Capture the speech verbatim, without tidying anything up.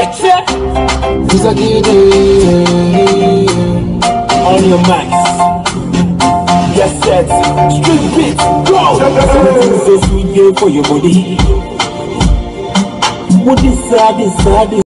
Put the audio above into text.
check. This a kid. On your mics. Get set. Street beat. Go. Everything so sweet, yeah, for your body. What is sad, is sad, is